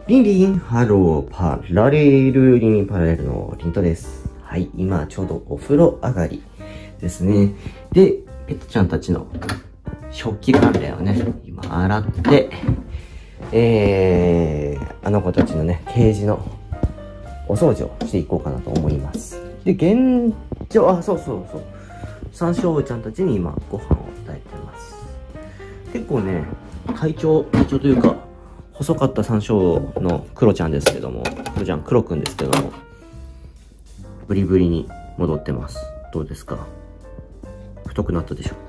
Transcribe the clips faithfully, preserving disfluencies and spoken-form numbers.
リンリン、ハロー、パラレル、リンリンパラレルのリントです。はい、今ちょうどお風呂上がりですね。で、ペットちゃんたちの食器関連をね、今洗って、えー、あの子たちのね、ケージのお掃除をしていこうかなと思います。で、現状、あ、そうそうそう。サンショウちゃんたちに今ご飯を与えてます。結構ね、体調、体調というか、細かったサンショウのクロちゃんですけども、クロちゃん、クロくんですけども、ブリブリに戻ってます。どうですか？太くなったでしょ？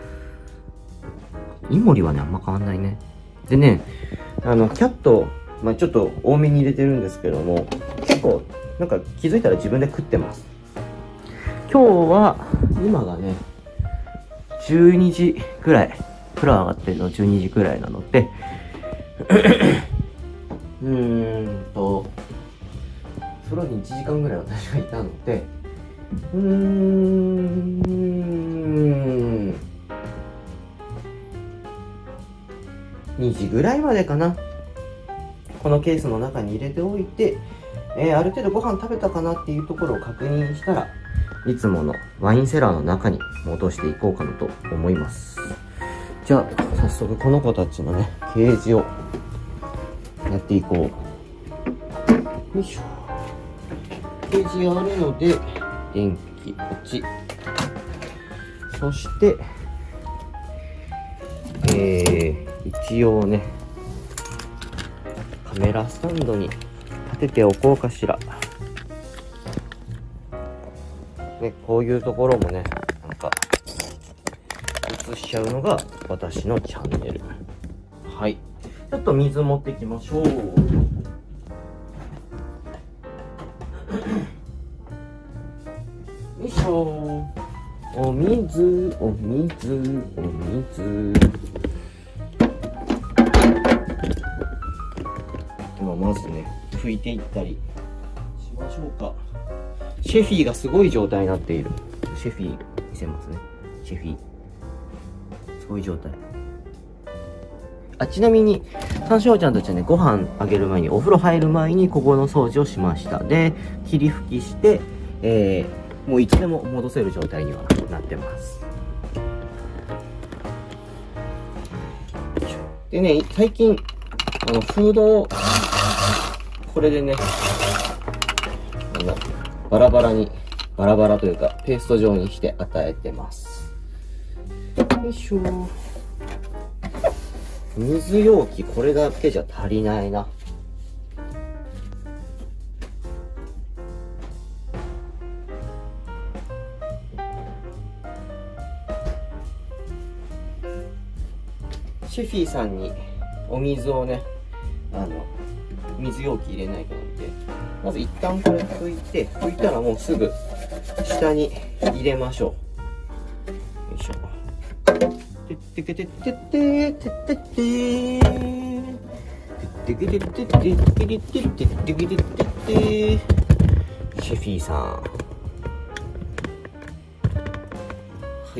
イモリはね、あんま変わんないね。でね、あの、キャット、まあちょっと多めに入れてるんですけども、結構、なんか気づいたら自分で食ってます。今日は、今がね、じゅうにじくらい、風呂上がってるのじゅうにじくらいなので、うーんと、風呂にいちじかんぐらい私がいたので、うーん、にじぐらいまでかな。このケースの中に入れておいて、えー、ある程度ご飯食べたかなっていうところを確認したら、いつものワインセラーの中に戻していこうかなと思います。じゃあ、早速この子たちのね、ケージをやっていこう。よいしょ。ケージがあるので、電気ポチ。そして、えー、一応ね、カメラスタンドに立てておこうかしら。ね、こういうところもね、なんか、映しちゃうのが私のチャンネル。はい。ちょっと水持ってきましょう。よいしょ。お水、お水、お水。今まずね、拭いていったりしましょうか。シェフィーがすごい状態になっている。シェフィー見せますね。シェフィー。すごい状態。あ、ちなみに、サンショウちゃんたちはね、ご飯あげる前に、お風呂入る前にここの掃除をしました。で、霧吹きして、えー、もういつでも戻せる状態にはなってます。でね、最近、あの、フードを、これでね、あの、バラバラに、バラバラというか、ペースト状にして与えてます。よいしょ。水容器、これだけじゃ足りないな。シェフィーさんにお水をね、あの、水容器入れないとなんで、まず一旦これ拭いて、拭いたらもうすぐ下に入れましょう。よいしょ。てってけてってってってってっててってけてってってってってってってってけてってってシェフィーさん。はい。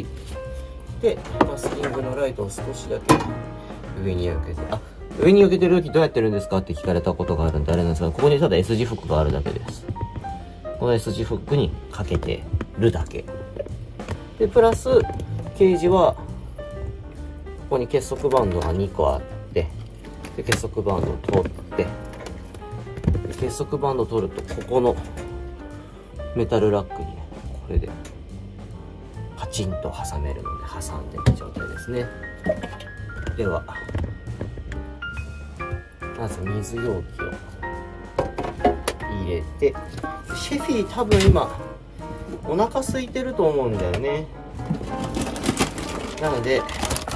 で、マスキングのライトを少しだけ上に避けて、あ、上に避けてる時どうやってるんですかって聞かれたことがあるんであれなんですが、ここにただ S 字フックがあるだけです。この S 字フックにかけてるだけ。で、プラス、ケージは、ここに結束バンドがにこあって、で結束バンドを取って、結束バンドを取ると、ここのメタルラックにね、これで、パチンと挟めるので、挟んでる状態ですね。では、まず水容器を入れて、シェフィー多分今、お腹空いてると思うんだよね。なので、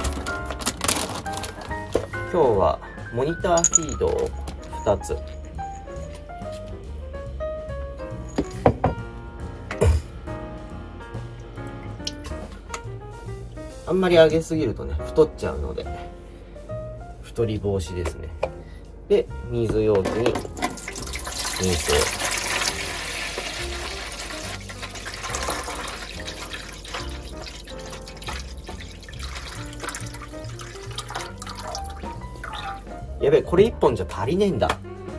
今日はモニターフィードをふたつ。あんまり上げすぎるとね、太っちゃうので、太り防止ですね。で、水容器に水を。やべえ、これいっぽんじゃ足りねえんだ。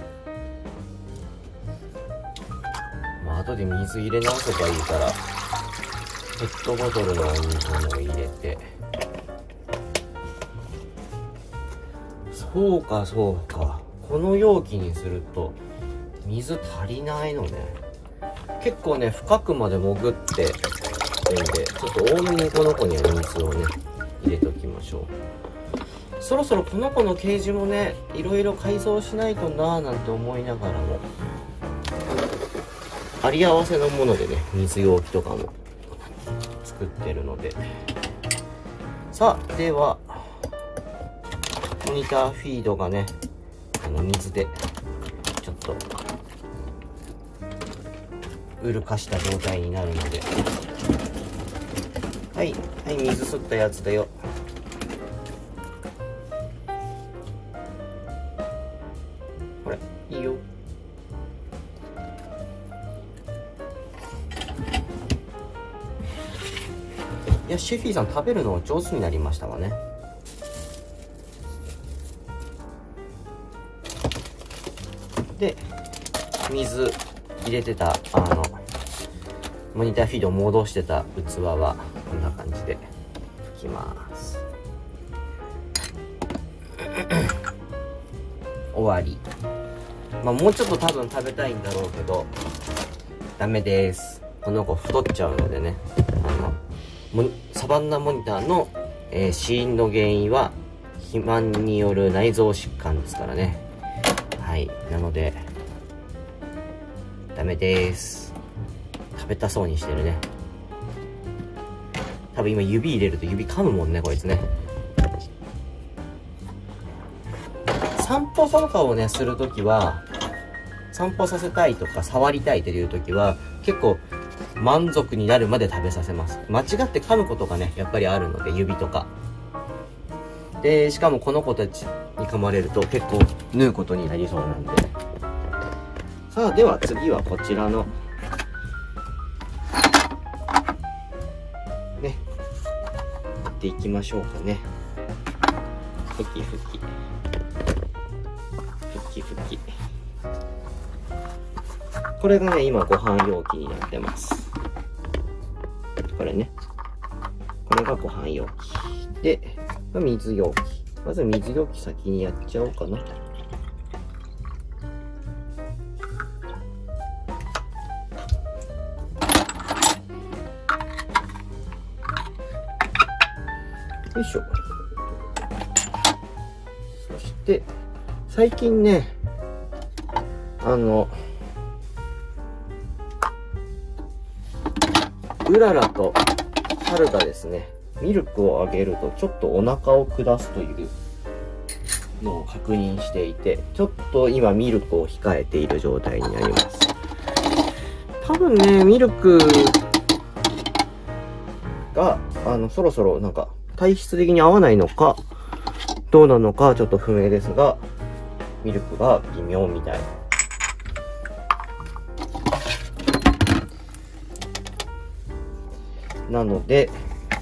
で水入れ直せばいいから、ペットボトルのお水も入れて。そうかそうか、この容器にすると水足りないのね。結構ね深くまで潜ってるんで、ちょっと多めにこの子には水をね入れておきましょう。そろそろこの子のケージもねいろいろ改造しないとなーなんて思いながらも、あり合わせのものでね水容器とかも作ってるので。さあではモニターフィードがねあの水でちょっとうるかした状態になるので、はいはい、水吸ったやつだよ。これいいよ。いや、シェフィーさん食べるの上手になりましたわね。で水入れてたあのモニターフィードを戻してた器はこんな感じで拭きます。終わり。まあもうちょっと多分食べたいんだろうけどダメです。この子太っちゃうのでね、あのサバンナモニターの、えー、死因の原因は肥満による内臓疾患ですからね。はい、なのでダメです。食べたそうにしてるね。多分今指入れると指噛むもんねこいつね。散歩とかをねするときは、散歩させたいとか触りたいというときは結構満足になるまで食べさせます。間違って噛むことがねやっぱりあるので、指とかで、しかもこの子たちに噛まれると結構縫うことになりそうなんで。さあでは次はこちらのねやっていきましょうかね。ふきふきふきふき。これがね今ご飯容器になってます。これね、これがご飯容器で、水容器。まず水容器先にやっちゃおうかな。よいしょ。そして最近ねあのうららと春がですねミルクをあげるとちょっとお腹を下すというのを確認していて、ちょっと今ミルクを控えている状態になります。多分ねミルクがあのそろそろなんか体質的に合わないのかどうなのかちょっと不明ですが、ミルクが微妙みたい。なので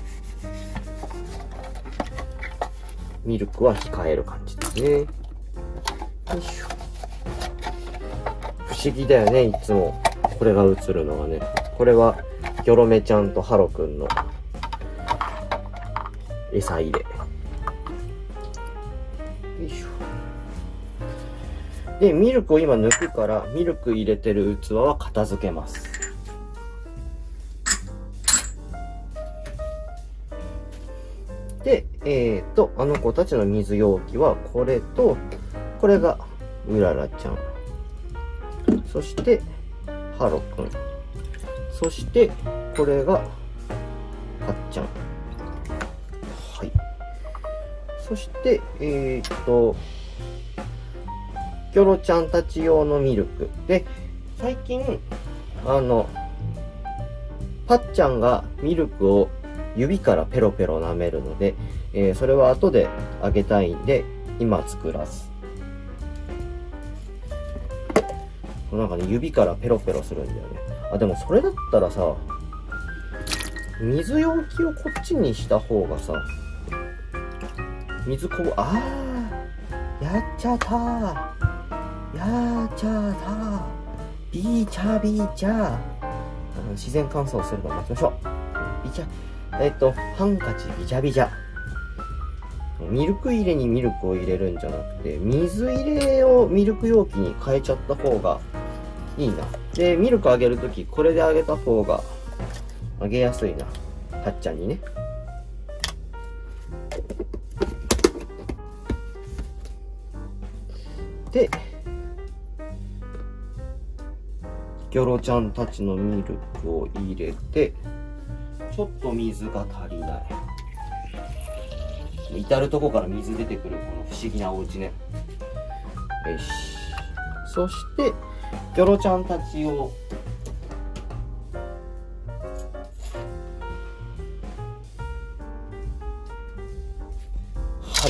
ミルクは控える感じですね。よいしょ。不思議だよね、いつもこれが映るのはね。これはギョロメちゃんとハロくんの餌入れ。よいしょ。でミルクを今抜くからミルク入れてる器は片付けます。で、えーと、あの子たちの水容器はこれと、これがうららちゃん。そして、ハロくん。そして、これが、かっちゃん。はい。そして、えーと、キョロちゃんたち用のミルク。で、最近、あの、パッちゃんがミルクを指からペロペロ舐めるので、えー、それは後であげたいんで今作らず。なんかね指からペロペロするんだよね。あ、でもそれだったらさ水容器をこっちにした方がさ水こぼ、あーやっちゃったーやっちゃったービーチャービーチャー自然乾燥するのを待ちましょう。ビチャえっとハンカチビチャビチャ。ミルク入れにミルクを入れるんじゃなくて、水入れをミルク容器に変えちゃった方がいいな。でミルクあげるときこれであげた方があげやすいな、たっちゃんにね。でギョロちゃんたちのミルクを入れて、ちょっと水が足りない。至るとこから水出てくるこの不思議なお家ね。よし。そしてギョロちゃんたちをはい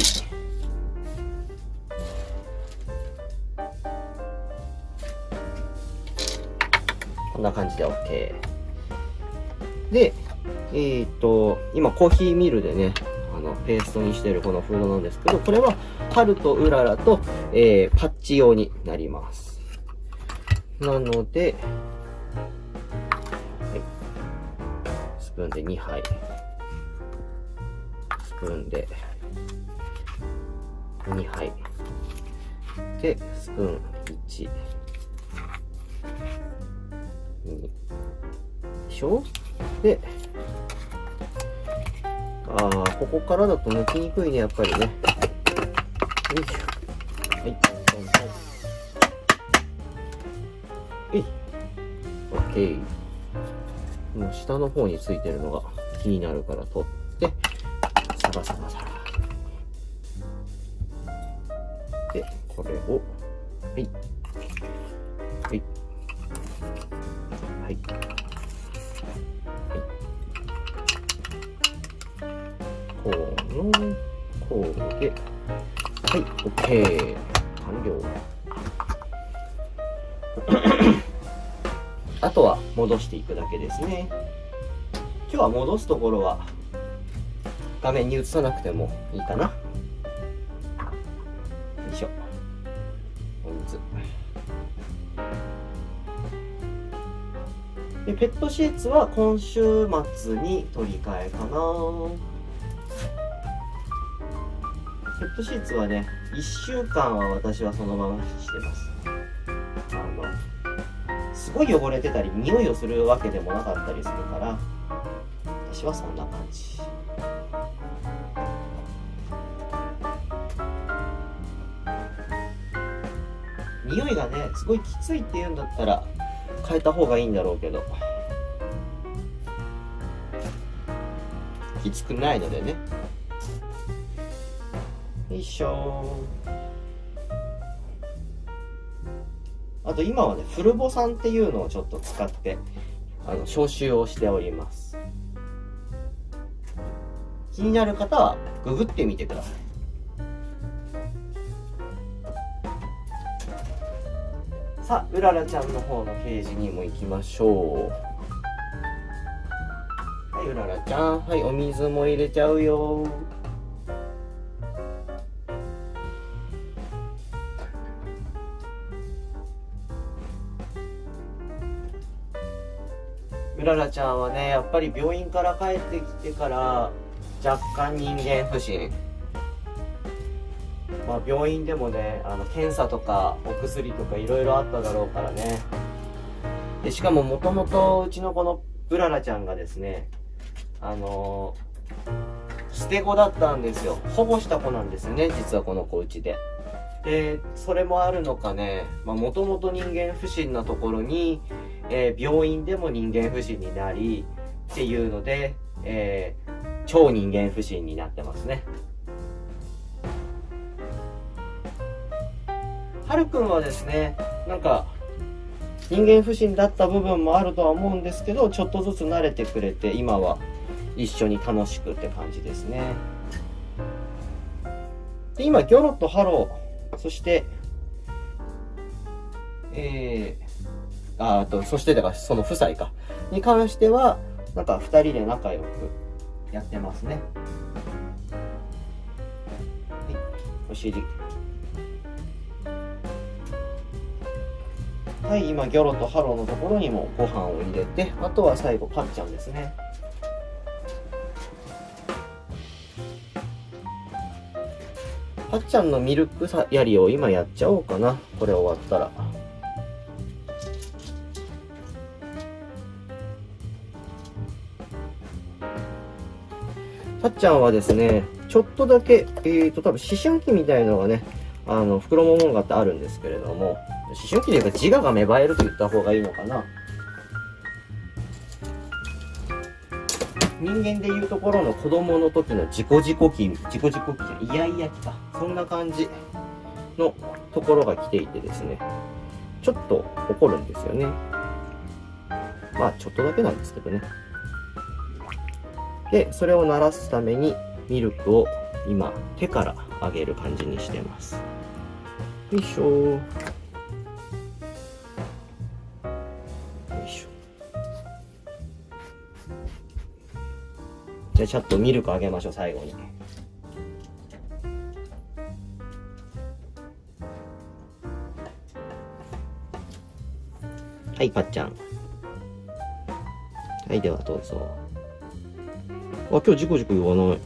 こんな感じで OK で、えっと今コーヒーミルでね、あのペーストにしているこのフードなんですけど、これはハルとウララと、えー、パッチ用になります。なので、はい、スプーンでにはい、スプーンでにはいでスプーンいち、にでしょ。でああ、ここからだと抜きにくいね、やっぱりね。よいしょ。はい、はい。オッケー。もう下の方についてるのが気になるから取って、サバサバサバ。で、これを、はい。はい。はい。このこうで、はい、OK、完了。あとは戻していくだけですね。今日は戻すところは画面に映さなくてもいいかな。よいしょ。お水。で、ペットシーツは今週末に取り替えかな。ペットシーツはね、いっしゅうかんは私はそのままにしてます。あの、すごい汚れてたり、匂いをするわけでもなかったりするから、私はそんな感じ。匂いがね、すごいきついっていうんだったら、変えた方がいいんだろうけど、きつくないのでね。よいしょ。あと今はね、フルボ酸っていうのをちょっと使ってあの消臭をしております。気になる方はググってみてください。さあ、うららちゃんの方のページにも行きましょう。はい、うららちゃん、はい、お水も入れちゃうよ。うららちゃんはね、やっぱり病院から帰ってきてから若干人間不信。まあ病院でもね、あの検査とかお薬とかいろいろあっただろうからね。でしかももともとうちのこのうららちゃんがですね、あのー、捨て子だったんですよ。保護した子なんですよね、実はこの子うちで。でそれもあるのかね、もともと人間不信なところに、えー、病院でも人間不信になりっていうので、えー、超人間不信になってますね。はるくんはですね、なんか人間不信だった部分もあるとは思うんですけど、ちょっとずつ慣れてくれて今は一緒に楽しくって感じですね。で今ギョロとハロー、そしてえー、ああとそしてだからその夫妻かに関してはなんかふたりで仲良くやってますね。はい、お尻はい、今ギョロとハロのところにもご飯を入れて、あとは最後パッちゃんですね。パッちゃんのミルクやりを今やっちゃおうかな、これ終わったら。パッちゃんはですね、ちょっとだけ、えーと、多分思春期みたいのがね、あの、袋ももがってあるんですけれども、思春期というか自我が芽生えると言った方がいいのかな。人間でいうところの子供の時の自己自己期、自己自己期、イヤイヤ期か。そんな感じのところが来ていてですね、ちょっと怒るんですよね。まあ、ちょっとだけなんですけどね。で、それを慣らすためにミルクを今手からあげる感じにしてます。よいしょー。よいしょ。じゃあちょっとミルクあげましょう、最後に。はい、パッちゃん。はい、ではどうぞ。あ、今日ジコジコ言わない。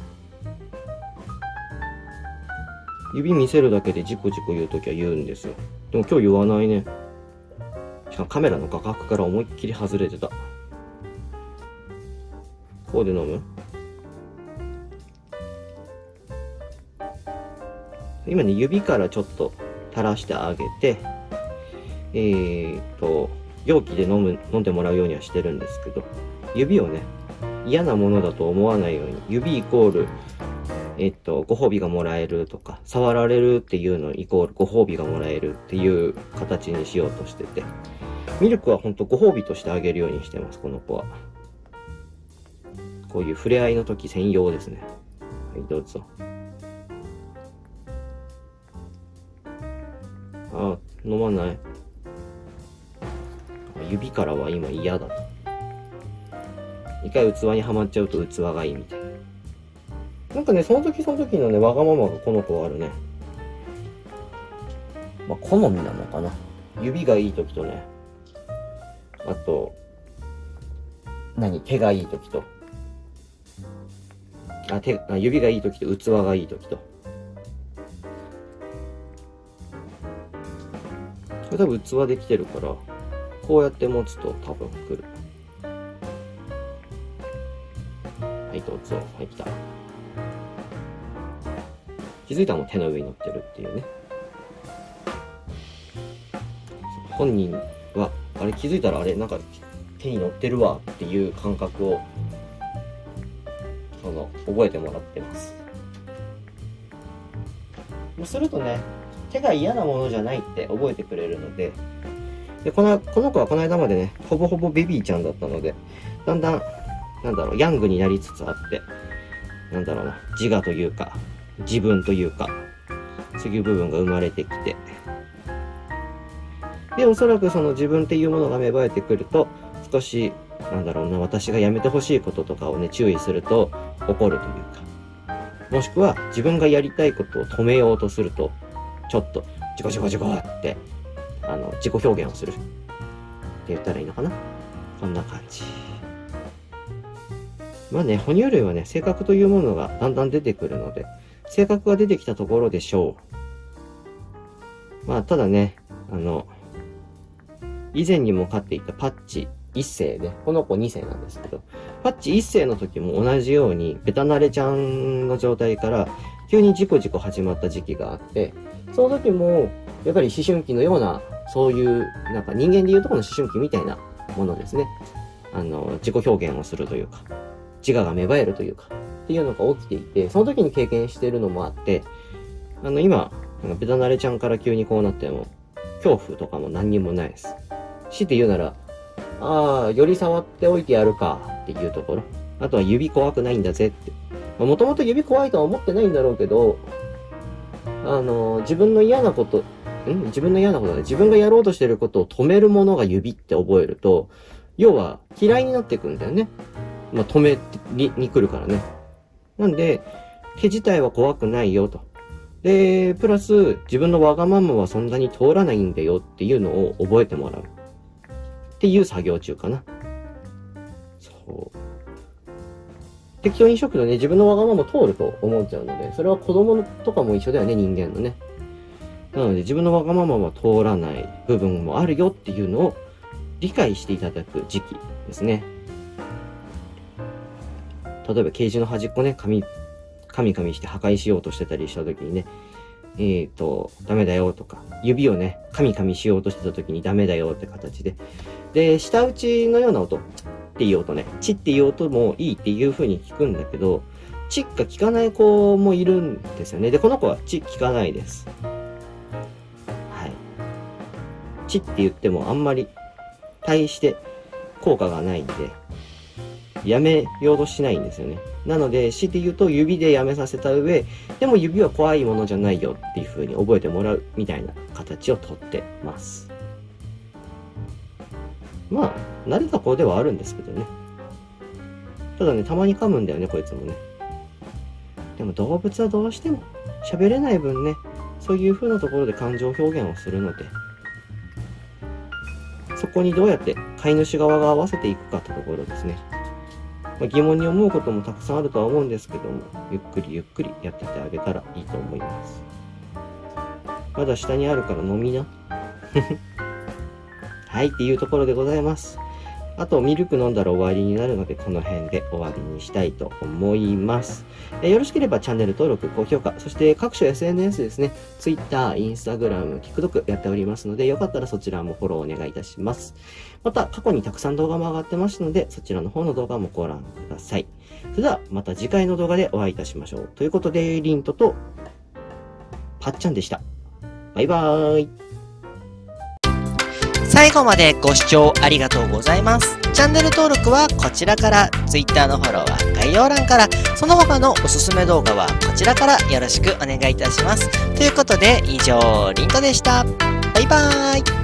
指見せるだけでジコジコ言うときは言うんですよ。でも今日言わないね。しかもカメラの画角から思いっきり外れてた。こうで飲む？今ね、指からちょっと垂らしてあげて、えーっと、容器で飲む、飲んでもらうようにはしてるんですけど、指をね、嫌なものだと思わないように、指イコール、えっと、ご褒美がもらえるとか、触られるっていうのイコールご褒美がもらえるっていう形にしようとしてて、ミルクはほんとご褒美としてあげるようにしてます、この子は。こういう触れ合いの時専用ですね。はい、どうぞ。あ、飲まない。指からは今嫌だと。一回器にはまっちゃうと器がいいみたいな。なんかね、その時その時のね、わがままがこの子はあるね。まあ、好みなのかな。指がいい時とね、あと、何、手がいい時と。あ、手、あ、指がいい時と器がいい時と。これ多分器できてるから、こうやって持つと多分来る。はい、どうぞ。はい、来た。気づいたらもう手の上に乗ってるっていうね。本人は、あれ気づいたらあれ、なんか手に乗ってるわっていう感覚を、その、覚えてもらってます。そうするとね、手が嫌なものじゃないって覚えてくれるので、で、この、この子はこの間までね、ほぼほぼベビーちゃんだったので、だんだん、なんだろう、ヤングになりつつあって、なんだろうな、自我というか、自分というか、そういう部分が生まれてきて、で、おそらくその自分っていうものが芽生えてくると、少し、なんだろうな、私がやめてほしいこととかをね、注意すると怒るというか、もしくは自分がやりたいことを止めようとすると、ちょっと、ジコジコジコって、あの、自己表現をする。って言ったらいいのかな？こんな感じ。まあね、哺乳類はね、性格というものがだんだん出てくるので、性格が出てきたところでしょう。まあ、ただね、あの、以前にも飼っていたパッチ一世で、この子二世なんですけど、パッチ一世の時も同じように、ベタ慣れちゃんの状態から、急にジコジコ始まった時期があって、その時も、やっぱり思春期のような、そういう、なんか人間でいうとこの思春期みたいなものですね。あの、自己表現をするというか、自我が芽生えるというか、っていうのが起きていて、その時に経験しているのもあって、あの、今、ベタ慣れちゃんから急にこうなっても、恐怖とかも何にもないです。強いて言うなら、ああ、より触っておいてやるかっていうところ。あとは指怖くないんだぜって。もともと指怖いとは思ってないんだろうけど、あの、自分の嫌なこと、ん自分の嫌なことで自分がやろうとしてることを止めるものが指って覚えると、要は嫌いになっていくんだよね。まあ、止めに、に来るからね。なんで、手自体は怖くないよと。 で、プラス、自分のわがままはそんなに通らないんだよっていうのを覚えてもらう。っていう作業中かな。そう。適当にしとくとね、自分のわがまま通ると思っちゃうので、それは子供とかも一緒だよね、人間のね。なので、自分のわがままは通らない部分もあるよっていうのを理解していただく時期ですね。例えば、ケージの端っこね、紙、カミカミして破壊しようとしてたりした時にね、えっと、ダメだよとか、指をね、カミカミしようとしてた時にダメだよって形で。で、舌打ちのような音、っていう音ね、チっていう音もいいっていう風に聞くんだけど、チが聞かない子もいるんですよね。で、この子はチ聞かないです。はい。チって言ってもあんまり大して効果がないんで、やめようとしないんですよね。なので、強いて言うと指でやめさせた上、でも指は怖いものじゃないよっていう風に覚えてもらうみたいな形をとってます。まあ、慣れた子ではあるんですけどね。ただね、たまに噛むんだよね、こいつもね。でも動物はどうしても喋れない分ね、そういう風なところで感情表現をするので、そこにどうやって飼い主側が合わせていくかってところですね。まあ、疑問に思うこともたくさんあるとは思うんですけども、ゆっくりゆっくりやってってあげたらいいと思います。まだ下にあるから飲みな。はい、っていうところでございます。あと、ミルク飲んだら終わりになるので、この辺で終わりにしたいと思います。えよろしければチャンネル登録、高評価、そして各種 エスエヌエス ですね、Twitter、Instagram、TikTok やっておりますので、よかったらそちらもフォローお願いいたします。また、過去にたくさん動画も上がってますので、そちらの方の動画もご覧ください。それでは、また次回の動画でお会いいたしましょう。ということで、リントと、パッチャンでした。バイバーイ。 最後までご視聴ありがとうございます。チャンネル登録はこちらから、Twitter のフォローは概要欄から、その他のおすすめ動画はこちらからよろしくお願いいたします。ということで、以上、リントでした。バイバーイ。